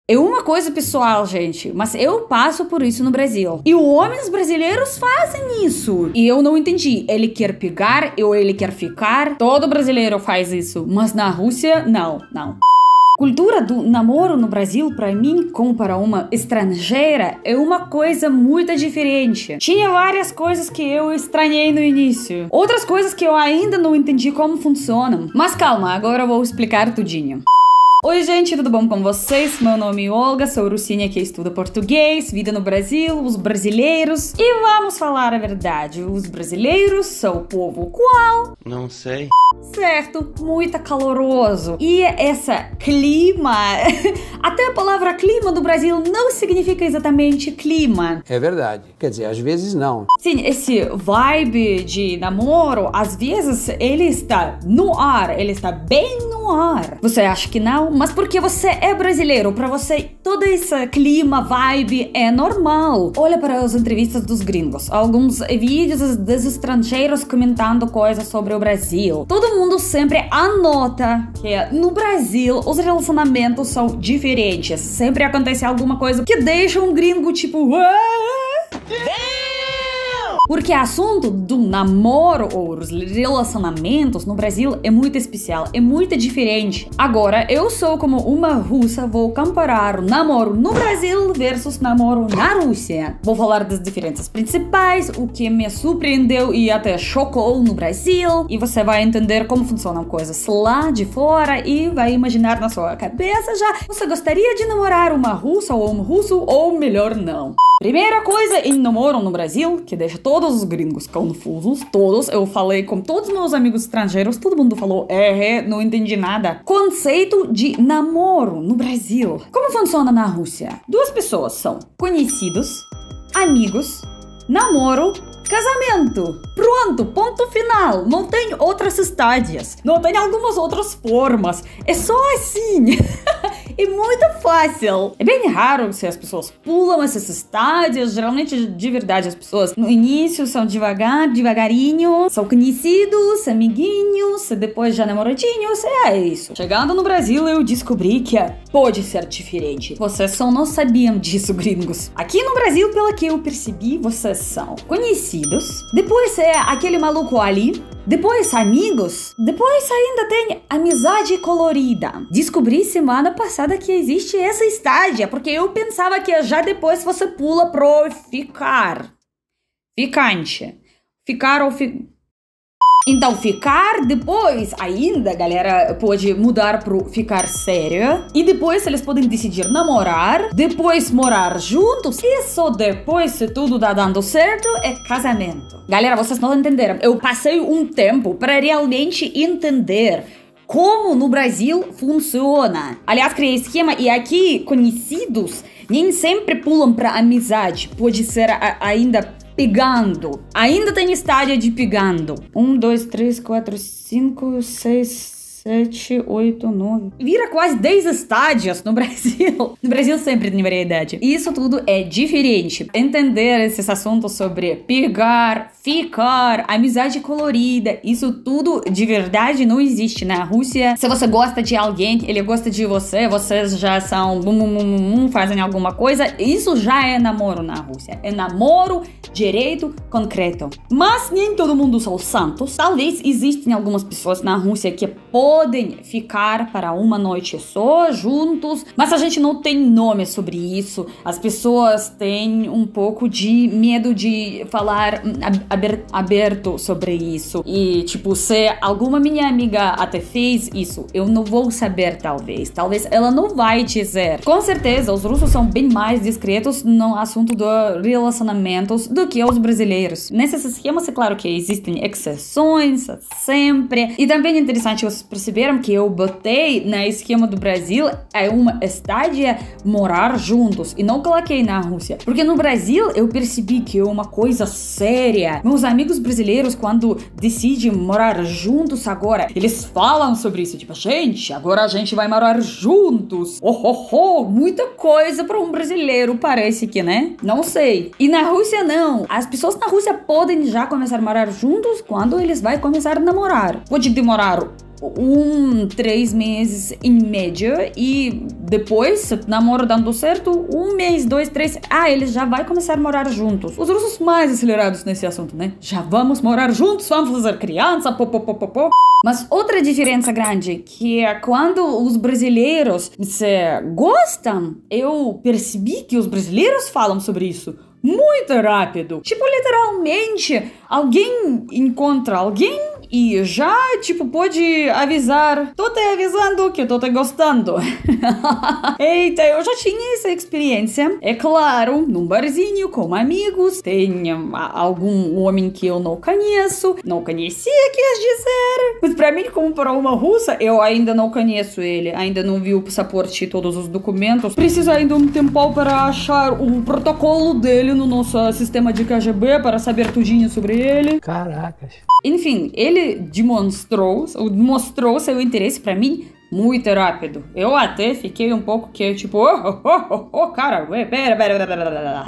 É uma coisa pessoal, gente, mas eu passo por isso no Brasil. E os homens brasileiros fazem isso. E eu não entendi. Ele quer pegar ou ele quer ficar? Todo brasileiro faz isso. Mas na Rússia, não. Cultura do namoro no Brasil, pra mim, como para uma estrangeira, é uma coisa muito diferente. Tinha várias coisas que eu estranhei no início. Outras coisas que eu ainda não entendi como funcionam. Mas calma, agora eu vou explicar tudinho. Oi gente, tudo bom com vocês? Meu nome é Olga, sou russinha que estuda português, vida no Brasil, os brasileiros. E vamos falar a verdade, os brasileiros são o povo qual? Não sei. Certo, muito caloroso. E essa clima, até a palavra clima do Brasil não significa exatamente clima. É verdade, quer dizer, às vezes não. Sim, esse vibe de namoro, às vezes ele está no ar, ele está bem no ar. Você acha que não? Mas porque você é brasileiro, pra você todo esse clima, vibe é normal. Olha para as entrevistas dos gringos, alguns vídeos dos estrangeiros comentando coisas sobre o Brasil. Todo mundo sempre anota que no Brasil os relacionamentos são diferentes. Sempre acontece alguma coisa que deixa um gringo tipo... Porque o assunto do namoro ou os relacionamentos no Brasil é muito especial, é muito diferente. Agora, eu sou como uma russa, vou comparar o namoro no Brasil versus namoro na Rússia. Vou falar das diferenças principais, o que me surpreendeu e até chocou no Brasil. E você vai entender como funcionam coisas lá de fora e vai imaginar na sua cabeça já. Você gostaria de namorar uma russa ou um russo ou melhor não? Primeira coisa em namoro no Brasil, que deixa todos os gringos confusos, todos, eu falei com todos os meus amigos estrangeiros, todo mundo falou, não entendi nada. Conceito de namoro no Brasil. Como funciona na Rússia? Duas pessoas são conhecidos, amigos, namoro, casamento. Pronto, ponto final. Não tem outras estádios. Não tem algumas outras formas. É só assim. É muito fácil. É bem raro se as pessoas pulam esses estádios. Geralmente, de verdade, as pessoas no início são devagarinho. São conhecidos, amiguinhos, depois já namoradinhos. É isso. Chegando no Brasil, eu descobri que pode ser diferente. Vocês só não sabiam disso, gringos. Aqui no Brasil, pelo que eu percebi, vocês são conhecidos. Depois é aquele maluco ali. Depois amigos. Depois ainda tem amizade colorida. Descobri semana passada que existe essa estádia, porque eu pensava que já depois você pula pro ficar. Ficante. Ficar ou Então, ficar, depois ainda, galera, pode mudar pro ficar sério. E depois eles podem decidir namorar, depois morar juntos. E só depois, se tudo tá dando certo, é casamento. Galera, vocês não entenderam. Eu passei um tempo para realmente entender como no Brasil funciona. Aliás, criei esquema e aqui, conhecidos, nem sempre pulam pra amizade. Pode ser ainda pegando. Ainda tem estádio de pegando. 1, 2, 3, 4, 5, 6, 7, 8, 9. Vira quase 10 estádios no Brasil. No Brasil sempre tem variedade. Isso tudo é diferente. Entender esses assuntos sobre pegar, ficar, amizade colorida, isso tudo de verdade não existe na Rússia. Se você gosta de alguém, ele gosta de você, vocês já são fazem alguma coisa, isso já é namoro na Rússia. É namoro direito concreto. Mas nem todo mundo são santos. Talvez existem algumas pessoas na Rússia que podem ficar para uma noite só, juntos, mas a gente não tem nome sobre isso. As pessoas têm um pouco de medo de falar aberto sobre isso. E, tipo, se alguma minha amiga até fez isso, eu não vou saber, talvez. Talvez ela não vai dizer. Com certeza, os russos são bem mais discretos no assunto de relacionamentos do que os brasileiros. Nesses esquemas, é claro que existem exceções, sempre. E também é interessante vocês perceberam que eu botei na esquema do Brasil uma estádia morar juntos e não coloquei na Rússia. Porque no Brasil eu percebi que é uma coisa séria. Meus amigos brasileiros, quando decidem morar juntos agora, eles falam sobre isso. Tipo, gente, agora a gente vai morar juntos. Muita coisa para um brasileiro, parece que, né? Não sei. E na Rússia não. não. As pessoas na Rússia podem já começar a morar juntos quando eles vão começar a namorar. Pode demorar 3 meses em média e depois, se o namoro dando certo, 1 mês, 2, 3, eles já vão começar a morar juntos. Os russos mais acelerados nesse assunto, né? Já vamos morar juntos, vamos fazer criança, pô. Mas outra diferença grande, que é quando os brasileiros se gostam, eu percebi que os brasileiros falam sobre isso muito rápido. Tipo, literalmente, alguém encontra alguém e já, pode avisar. Tô te avisando que tô te gostando. Eita, eu já tinha essa experiência. É claro, num barzinho com amigos. Tem algum homem que eu não conheço. Não conhecia, quer dizer. Mas pra mim, como para uma russa, eu ainda não conheço ele. Ainda não vi o passaporte e todos os documentos. Preciso ainda um tempo para achar o protocolo dele no nosso sistema de KGB para saber tudinho sobre ele. Caracas. Enfim, ele mostrou seu interesse pra mim muito rápido. Eu até fiquei um pouco cara, pera.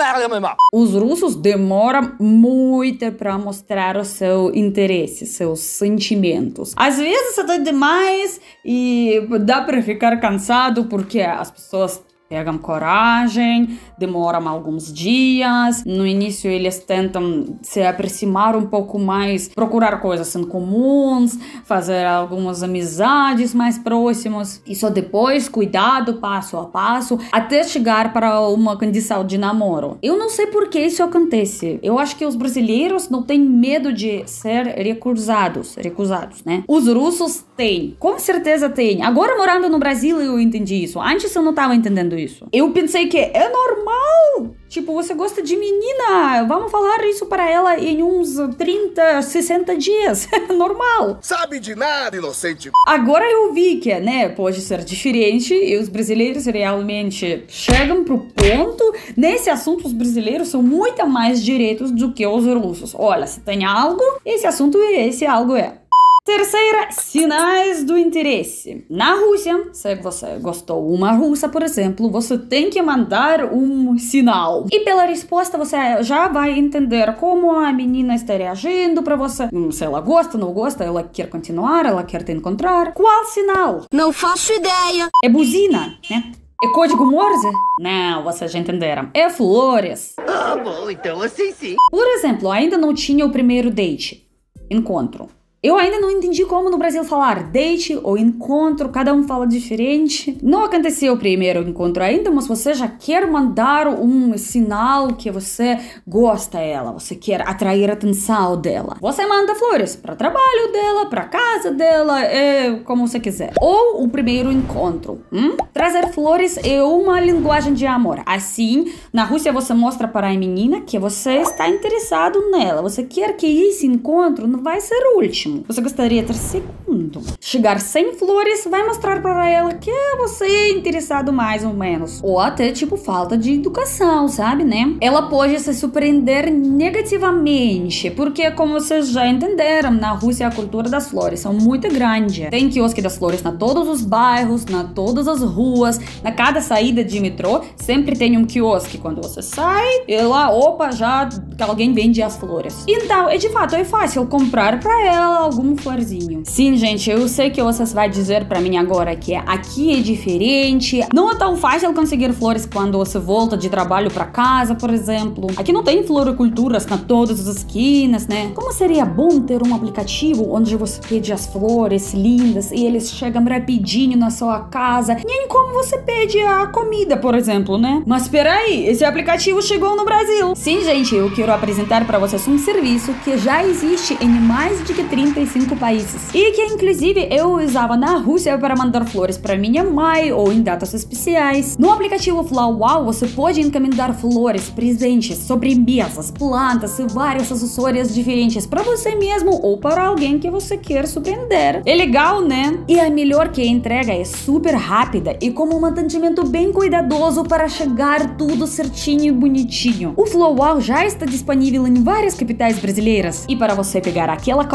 Os russos demoram muito pra mostrar o seu interesse, seus sentimentos. Às vezes até demais e dá pra ficar cansado porque as pessoas pegam coragem, demoram alguns dias. No início eles tentam se aproximar um pouco mais, procurar coisas em comuns, fazer algumas amizades mais próximas. E só depois, cuidado, passo a passo, até chegar para uma condição de namoro. Eu não sei por que isso acontece. Eu acho que os brasileiros não têm medo de ser recusados, né? Os russos têm, com certeza têm. Agora morando no Brasil eu entendi isso. Antes eu não estava entendendo isso. Eu pensei que é normal. Você gosta de menina, vamos falar isso para ela em uns 30, 60 dias. Normal. Sabe de nada, inocente. Agora eu vi que, pode ser diferente e os brasileiros realmente chegam pro ponto. Nesse assunto, os brasileiros são muito mais diretos do que os russos. Olha, se tem algo, esse assunto é esse algo é. Terceira, sinais do interesse. Na Rússia, se você gostou de uma russa, por exemplo, você tem que mandar um sinal. E pela resposta você já vai entender como a menina está reagindo para você. Se ela gosta, não gosta, ela quer continuar, ela quer te encontrar. Qual sinal? Não faço ideia. É buzina, né? É código Morse? Não, vocês já entenderam. É flores. Ah, bom, então assim sim. Por exemplo, ainda não tinha o primeiro date. Encontro. Eu ainda não entendi como no Brasil falar date ou encontro, cada um fala diferente. Não aconteceu o primeiro encontro ainda, mas você já quer mandar um sinal que você gosta dela, você quer atrair a atenção dela. Você manda flores para o trabalho dela, para casa dela, como você quiser. Ou o primeiro encontro. Trazer flores é uma linguagem de amor. Assim, na Rússia você mostra para a menina que você está interessado nela. Você quer que esse encontro não vai ser o último. Você gostaria de ter segundo. Chegar sem flores vai mostrar para ela que você é interessado mais ou menos. Ou até falta de educação, sabe, né? Ela pode se surpreender negativamente, porque como vocês já entenderam, na Rússia a cultura das flores é muito grande. Tem quiosque das flores na todos os bairros, na todas as ruas, na cada saída de metrô, sempre tem um quiosque. Quando você sai, e lá, já alguém vende as flores. Então, de fato, é fácil comprar para ela algum florzinho. Sim, gente, eu sei que vocês vão dizer pra mim agora que aqui é diferente. Não é tão fácil conseguir flores quando você volta de trabalho pra casa, por exemplo. Aqui não tem floriculturas na todas as esquinas, né? Como seria bom ter um aplicativo onde você pede as flores lindas e eles chegam rapidinho na sua casa. Nem como você pede a comida, por exemplo, né? Mas peraí, esse aplicativo chegou no Brasil. Sim, gente, eu quero apresentar pra vocês um serviço que já existe em mais de 35 países. E que, inclusive, eu usava na Rússia para mandar flores para minha mãe ou em datas especiais. No aplicativo FlowWow, você pode encomendar flores, presentes, sobremesas, plantas e vários acessórios diferentes para você mesmo ou para alguém que você quer surpreender. É legal, né? E a melhor que a entrega é super rápida e com um atendimento bem cuidadoso para chegar tudo certinho e bonitinho. O FlowWow já está disponível em várias capitais brasileiras. E para você pegar aquela coragem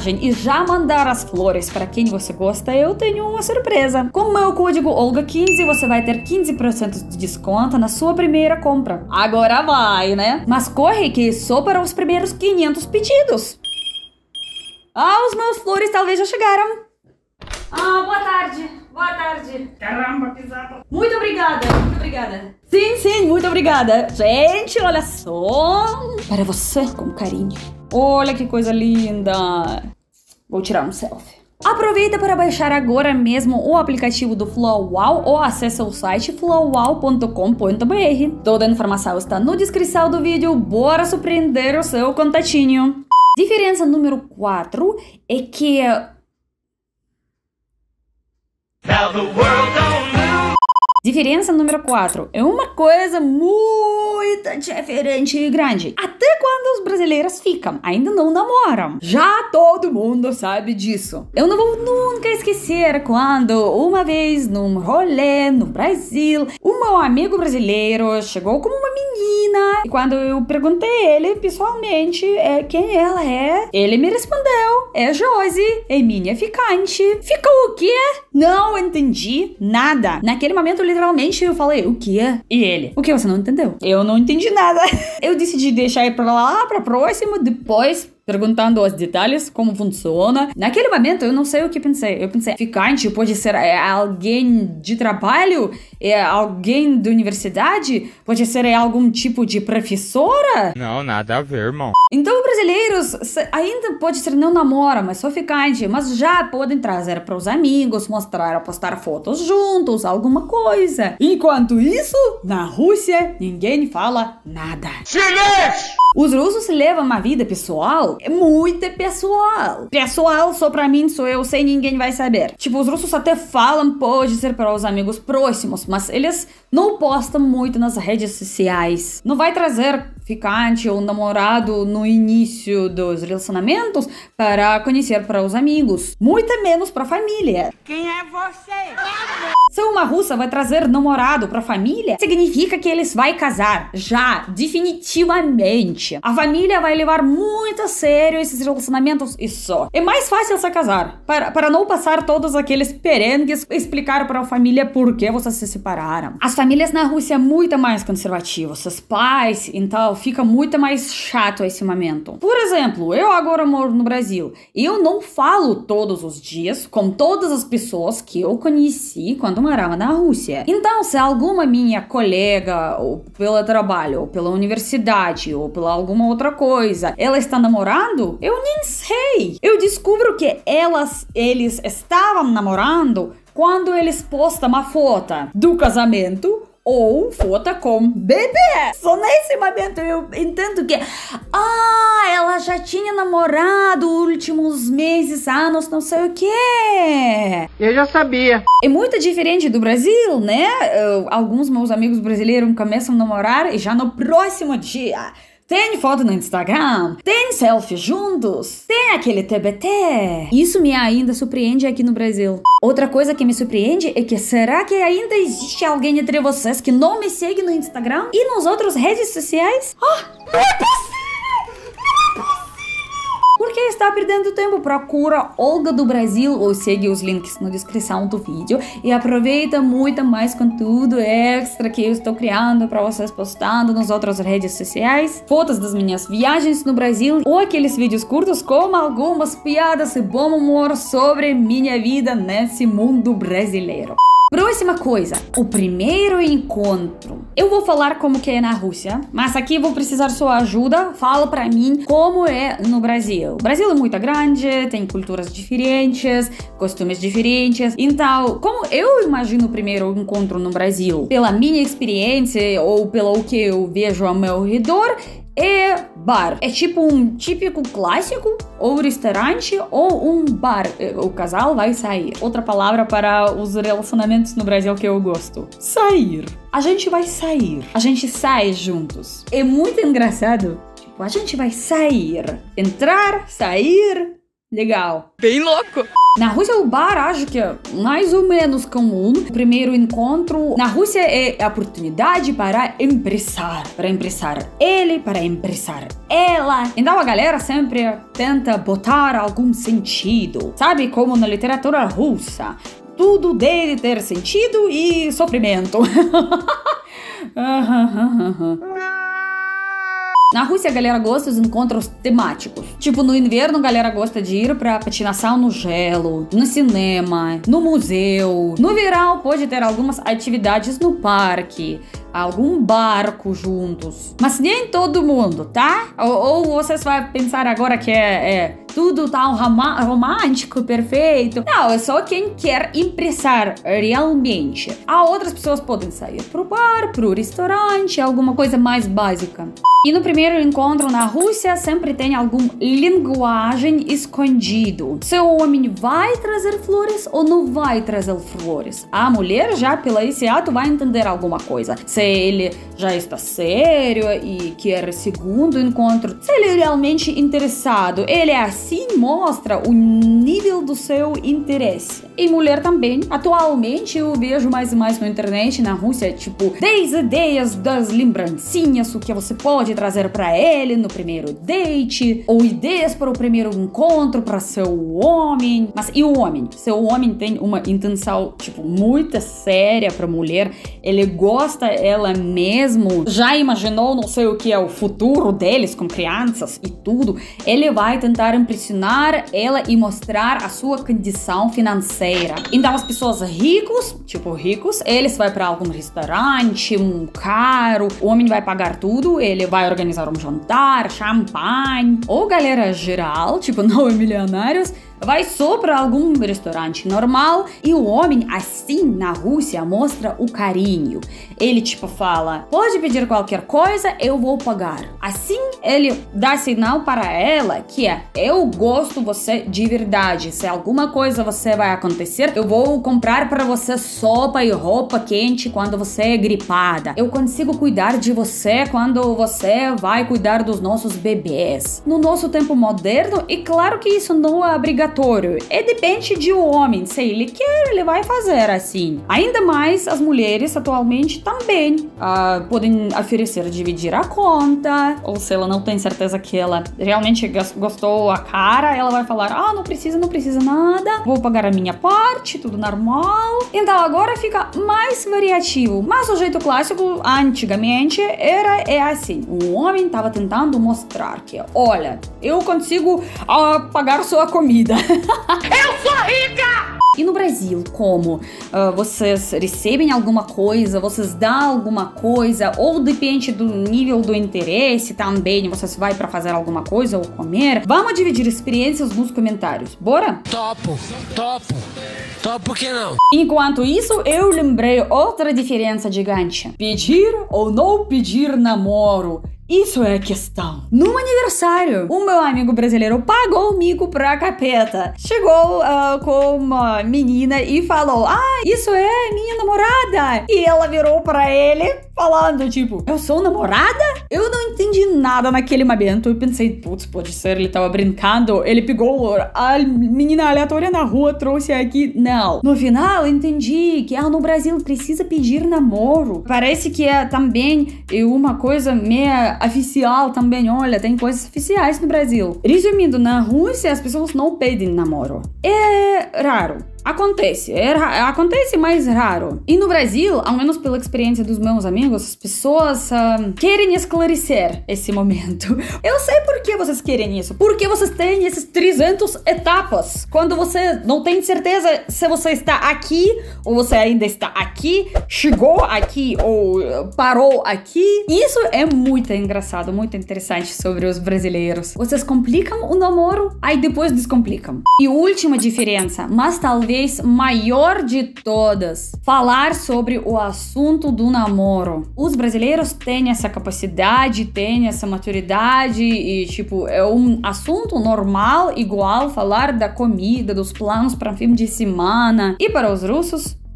viagem e já mandar as flores para quem você gosta, eu tenho uma surpresa. Com o meu código OLGA15, você vai ter 15% de desconto na sua primeira compra. Agora vai, né? Mas corre que é só para os primeiros 500 pedidos. Ah, os meus flores talvez já chegaram. Ah, boa tarde. Boa tarde. Caramba, pisada. Muito obrigada, muito obrigada. Sim, muito obrigada. Gente, olha só. Para você, com carinho. Olha que coisa linda. Vou tirar um selfie. Aproveita para baixar agora mesmo o aplicativo do Flow Wow ou acesse o site flowwow.com.br. Toda a informação está na descrição do vídeo. Bora surpreender o seu contatinho. Diferença número 4 é que... Diferença número 4 é uma coisa muito diferente e grande. Até quando os brasileiros ficam, ainda não namoram. Já todo mundo sabe disso. Eu não vou nunca esquecer quando, uma vez, num rolê no Brasil, o meu amigo brasileiro chegou com uma menina. E quando eu perguntei a ele pessoalmente quem ela é, ele me respondeu: é Josi, é minha ficante. Ficou o quê? Não entendi nada. Naquele momento, literalmente, eu falei: o quê? E ele: o que você não entendeu? Eu não entendi nada. Eu decidi deixar ir pra lá, pra próximo, depois... perguntando os detalhes, como funciona. Naquele momento, eu não sei o que pensei. Eu pensei, ficante pode ser alguém de trabalho? É alguém da universidade? Pode ser algum tipo de professora? Não, nada a ver, irmão. Então, brasileiros ainda pode ser não namora, mas só ficante. Mas já podem trazer para os amigos, mostrar, postar fotos juntos, alguma coisa. Enquanto isso, na Rússia, ninguém fala nada. Silêncio! Os russos levam uma vida pessoal, muito pessoal. Pessoal só pra mim, só eu sei, ninguém vai saber. Tipo, os russos até falam, pode ser para os amigos próximos, mas eles não postam muito nas redes sociais. Não vai trazer ficante ou namorado no início dos relacionamentos para conhecer para os amigos. Muito menos pra família. Quem é você? Se uma russa vai trazer namorado pra família, significa que eles vão casar. Já, definitivamente. A família vai levar muito a sério esses relacionamentos e só. É mais fácil se casar. Para não passar todos aqueles perengues, explicar para a família por que vocês se separaram. As famílias na Rússia são muito mais conservativas. Os pais, então, fica muito mais chato esse momento. Por exemplo, eu agora moro no Brasil. E eu não falo todos os dias com todas as pessoas que eu conheci quando morava na Rússia. Então, se alguma minha colega, ou pelo trabalho, ou pela universidade, ou pela alguma outra coisa, ela está namorando, eu nem sei. Eu descubro que eles estavam namorando quando eles postam uma foto do casamento ou foto com bebê. Só nesse momento eu entendo que ela já tinha namorado últimos meses, anos, não sei o que. Eu já sabia. É muito diferente do Brasil, né? Alguns meus amigos brasileiros começam a namorar e já no próximo dia tem foto no Instagram, tem selfie juntos, tem aquele TBT. Isso me ainda surpreende aqui no Brasil. Outra coisa que me surpreende é que será que ainda existe alguém entre vocês que não me segue no Instagram e nas outras redes sociais? Não é possível! Por que está perdendo tempo? Procura Olga do Brasil ou segue os links na descrição do vídeo e aproveita muito mais conteúdo extra que eu estou criando para vocês postando nas outras redes sociais, fotos das minhas viagens no Brasil ou aqueles vídeos curtos com algumas piadas e bom humor sobre minha vida nesse mundo brasileiro. Próxima coisa, o primeiro encontro. Eu vou falar como que é na Rússia, mas aqui vou precisar sua ajuda. Fala pra mim como é no Brasil. O Brasil é muito grande, tem culturas diferentes, costumes diferentes. Então, como eu imagino o primeiro encontro no Brasil? Pela minha experiência ou pelo que eu vejo ao meu redor, é bar. É tipo um típico clássico, ou restaurante, ou um bar. O casal vai sair. Outra palavra para os relacionamentos no Brasil que eu gosto. Sair. A gente vai sair. A gente sai juntos. É muito engraçado. Tipo, a gente vai sair. Entrar, sair, Legal. Bem louco. Na Rússia, o bar acho que é mais ou menos comum. O primeiro encontro na Rússia é a oportunidade para empressar. Para empressar ele, para empressar ela. Então a galera sempre tenta botar algum sentido. Sabe como na literatura russa? Tudo deve ter sentido e sofrimento. Na Rússia, a galera gosta dos encontros temáticos. Tipo, no inverno, a galera gosta de ir pra patinação no gelo, no cinema, no museu. No verão, pode ter algumas atividades no parque, algum barco juntos. Mas nem todo mundo, tá? Ou vocês vão pensar agora que é tudo tão romântico, perfeito. Não, é só quem quer empressar realmente. Outras pessoas podem sair pro bar, pro restaurante, alguma coisa mais básica. E no primeiro encontro na Rússia sempre tem algum linguagem escondido. Se o homem vai trazer flores ou não vai trazer flores. A mulher já pelo esse ato vai entender alguma coisa. Se ele já está sério e quer segundo encontro. Se ele é realmente interessado. Ele assim mostra o nível do seu interesse. E mulher também. Atualmente eu vejo mais e mais na internet na Rússia, tipo, 10 ideias das lembrancinhas, o que você pode trazer para ele no primeiro date, ou ideias para o primeiro encontro para seu homem. Mas e o homem? Se o homem tem uma intenção, tipo, muito séria para mulher, ele gosta ela mesmo, já imaginou, não sei o que é o futuro deles com crianças e tudo, ele vai tentar impressionar ela e mostrar a sua condição financeira. Então as pessoas ricos, eles vão para algum restaurante, um carro, o homem vai pagar tudo, ele vai organizar um jantar, champanhe. Ou galera geral, tipo, não milionários, vai só para algum restaurante normal e o homem, assim, na Rússia, mostra o carinho. Ele, tipo, fala, pode pedir qualquer coisa, eu vou pagar. Assim, ele dá sinal para ela que eu gosto você de verdade. Se alguma coisa você vai acontecer, eu vou comprar para você sopa e roupa quente quando você é gripada. Eu consigo cuidar de você quando você vai cuidar dos nossos bebês. No nosso tempo moderno, e claro que isso não é obrigatório. Depende de o homem, se ele quer, ele vai fazer assim. Ainda mais as mulheres atualmente também podem oferecer dividir a conta, ou se ela não tem certeza que ela realmente gostou a cara, ela vai falar, não precisa nada, vou pagar a minha parte, tudo normal. Então agora fica mais variativo, mas o jeito clássico, antigamente, era assim, o homem tava tentando mostrar que, olha, eu consigo pagar sua comida. Eu sou rica! E no Brasil, como vocês recebem alguma coisa, vocês dão alguma coisa, ou depende do nível do interesse também, vocês vai para fazer alguma coisa ou comer? Vamos dividir experiências nos comentários, bora? Topo, por que não? Enquanto isso, eu lembrei outra diferença gigante. Pedir ou não pedir namoro. Isso é a questão. No aniversário, o meu amigo brasileiro pagou o mico pra capeta. Chegou com uma menina e falou, isso é minha namorada. E ela virou pra ele falando, tipo, eu sou namorada? Eu não entendi nada naquele momento. Eu pensei, putz, pode ser, ele tava brincando. Ele pegou a menina aleatória na rua, trouxe aqui. Não. No final, eu entendi que no Brasil precisa pedir namoro. Parece que é também uma coisa meio oficial também. Olha, tem coisas oficiais no Brasil. Resumindo, na Rússia as pessoas não pedem namoro. É raro. Acontece, acontece, mas raro. E no Brasil, ao menos pela experiência dos meus amigos, as pessoas querem esclarecer esse momento. Eu sei por que vocês querem isso. Porque vocês têm esses 300 etapas. Quando você não tem certeza se você está aqui, ou você ainda está aqui, chegou aqui, ou parou aqui. Isso é muito engraçado, muito interessante sobre os brasileiros. Vocês complicam o namoro, aí depois descomplicam. E última diferença, mas talvez maior de todas, falar sobre o assunto do namoro. Os brasileiros têm essa capacidade, têm essa maturidade e, tipo, é um assunto normal, igual falar da comida, dos planos para fim de semana. E para os russos,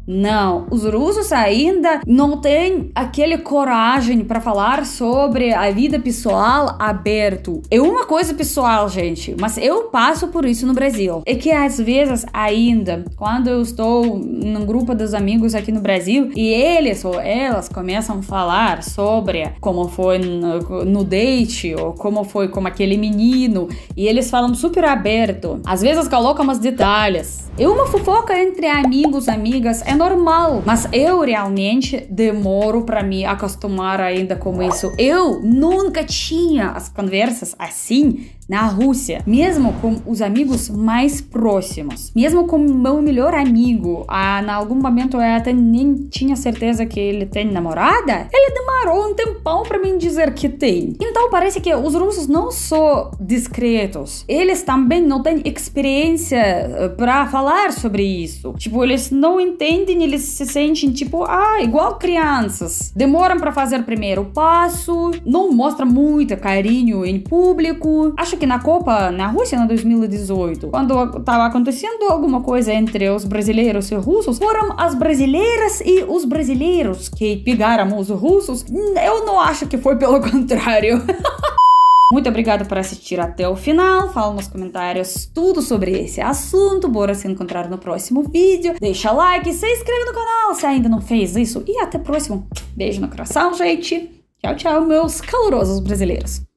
Não, os russos ainda não têm aquele coragem para falar sobre a vida pessoal aberto. É uma coisa pessoal, gente, mas eu passo por isso no Brasil. É que às vezes ainda, quando eu estou num grupo dos amigos aqui no Brasil e eles ou elas começam a falar sobre como foi no date ou como foi com aquele menino e eles falam super aberto. Às vezes colocam umas detalhes. É uma fofoca entre amigos, amigas, é normal, mas eu realmente demoro para me acostumar ainda com isso. Eu nunca tinha as conversas assim na Rússia, mesmo com os amigos mais próximos, mesmo com meu melhor amigo. Em algum momento eu até nem tinha certeza que ele tem namorada. Ele demorou um tempão para me dizer que tem. Então parece que os russos não são discretos, eles também não têm experiência para falar sobre isso. Tipo, eles não entendem, eles se sentem tipo, igual crianças. Demoram para fazer o primeiro passo, não mostram muito carinho em público. Acho que na Copa, na Rússia, em 2018, quando estava acontecendo alguma coisa entre os brasileiros e os russos, foram as brasileiras e os brasileiros que pegaram os russos. Eu não acho que foi pelo contrário. Muito obrigada por assistir até o final. Fala nos comentários tudo sobre esse assunto. Bora se encontrar no próximo vídeo. Deixa like, se inscreve no canal se ainda não fez isso. E até o próximo. Beijo no coração, gente. Tchau, tchau, meus calorosos brasileiros.